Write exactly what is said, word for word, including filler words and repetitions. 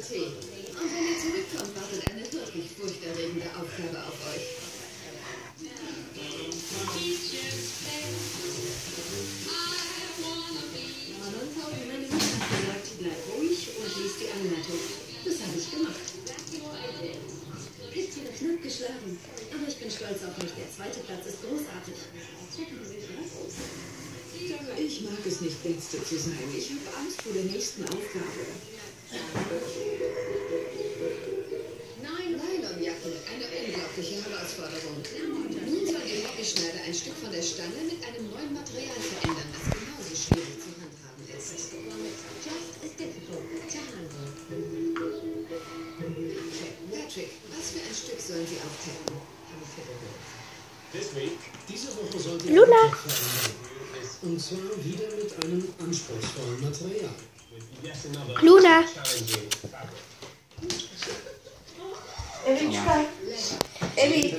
Tee. Und wenn ihr zurückkommt, wartet eine wirklich furchterregende Aufgabe auf euch. Meine Mutter hat gesagt, bleib ruhig und lies die Anleitung. Das habe ich gemacht. Pit wieder knapp geschlagen. Aber ich bin stolz auf mich. Der zweite Platz ist großartig. Ich mag es nicht, Letzte zu sein. Ich habe Angst vor der nächsten Aufgabe. Nein, Nylonjacke. Eine unglaubliche Herausforderung. Nun soll ihr Hobbyschneider ein Stück von der Stange mit einem neuen Material verändern, das genauso schwierig zu handhaben ist. Just as difficult to handle. Patrick, was für ein Stück sollen Sie auftappen? Diese Woche sollte Luna. Und zwar wieder mit einem anspruchsvollen Material. Luna. Ellie,